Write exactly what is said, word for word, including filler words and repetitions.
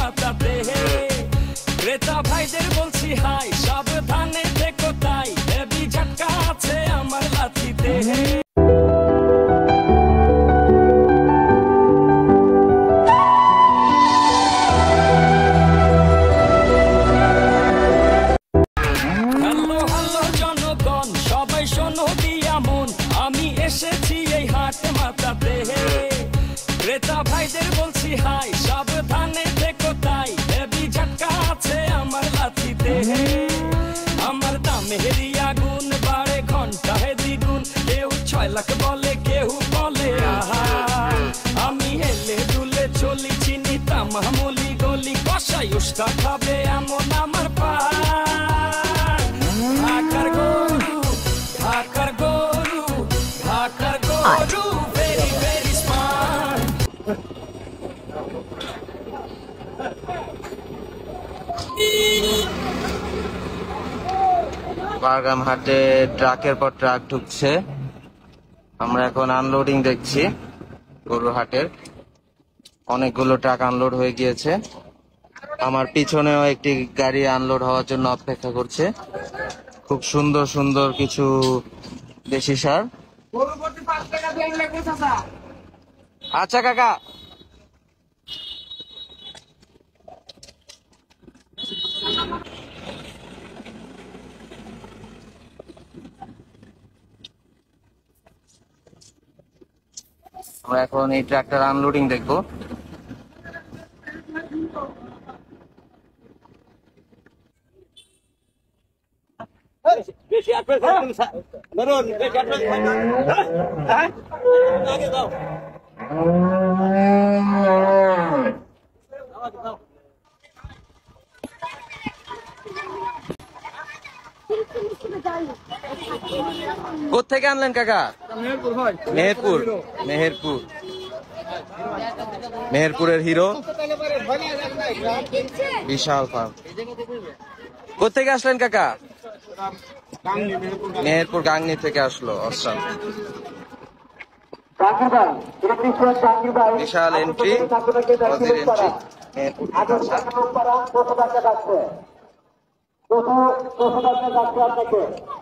মাথাতে। ক্রেতা ভাইদের বলছি হাই, সাবধানে থেকো তাই, হেভি ঝটকা আছে আমার লাঠিতে। হ্যালো হ্যালো জনগণ, সবাই শোনো দিয়া মন, আমি এসেছি এই হাট মাথাতে। ক্রেতা ভাইদের বলছি হাই, সাবধানে থেকো তাই, হেভি ঝটকা আছে আমার লাঠিতে। আমার দামের আগুন বাড়ে ঘন্টায় দ্বিগুণ, কেউ ছয় লাখ বলে কেউ বলে আহা। আমি হেলে দুলে চলি, চিনি তামামলি গলি, কষাই উস্কা খাবে এমন আমার পা। ঢাকার গরু, ঢাকার গরু, ঢাকার গরু, ভেরি ভেরি স্মার্ট। বারগ্রাম হাটে ট্রাকের পর ট্রাক ঢুকছে। আমরা এখন আনলোডিং দেখছি গরুর হাটের। অনেকগুলো ট্রাক আনলোড হয়ে গিয়েছে। আমার পিছনেও একটি গাড়ি আনলোড হওয়ার জন্য অপেক্ষা করছে। খুব সুন্দর সুন্দর কিছু দেশি সার। আচ্ছা কাকা, আমরা এখন এই ট্রাক্টর আনলোডিং দেখবো। কোথেকে আনলেন কাকা? মেহেরপুর। মেহেরপুর মেহেরপুরের হিরো বিশাল ফার্ম। কোথেকে আসলেন কাকা? মেহেরপুর গাংনি থেকে আসলো। অসাম, বিশাল এন্ট্রি, এন্ট্রি মেহেরপুর।